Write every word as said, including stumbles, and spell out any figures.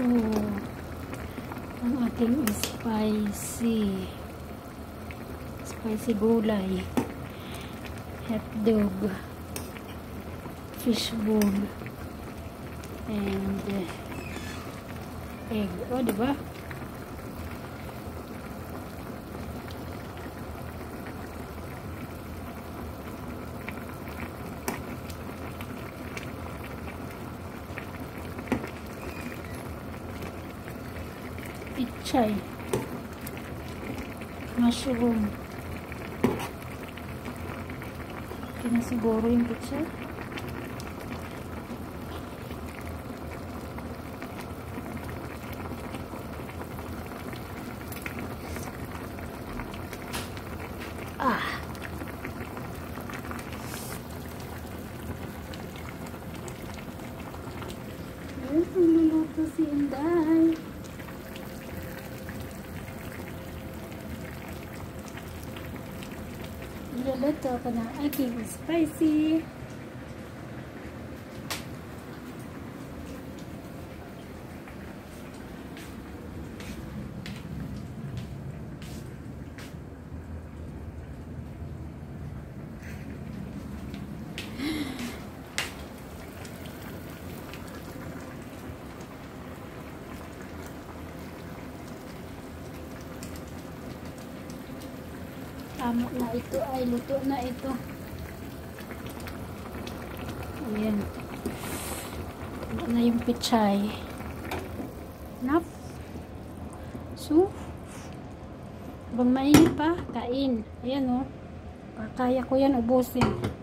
ang ating spicy spicy gulay, hotdog, fishball, and uh, egg. O, diba? Pichay, mushroom. Okay na siguro yung pichay. Ah. Ayan, naluluto si Inday. Niluluto ko ng aking spicy tama na ito, ay luto na ito. Ayan, luto na yung pichay. Enough. So habang mainit pa, kain. Ayan o, kaya ko yan ubusin.